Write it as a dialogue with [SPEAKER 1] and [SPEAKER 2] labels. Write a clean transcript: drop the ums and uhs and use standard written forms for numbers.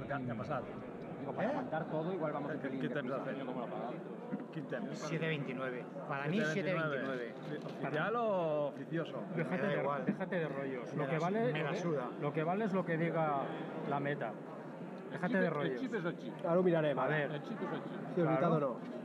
[SPEAKER 1] què ha passat?
[SPEAKER 2] Digo, para aguantar todo, igual vamos a
[SPEAKER 1] ¿Qué temps ha fet? Quin temps?
[SPEAKER 3] 7.29. Para mí 7.29.
[SPEAKER 1] ¿Oficial o oficioso?
[SPEAKER 3] Déjate de rollos. Lo que vale,
[SPEAKER 4] me la suda.
[SPEAKER 3] Lo que vale es lo que diga la meta. Déjate de rollos.
[SPEAKER 2] El chip és el xip.
[SPEAKER 4] Ara ho mirarem.
[SPEAKER 3] A ver.
[SPEAKER 2] El xip és el xip.
[SPEAKER 4] Si és veritat o no.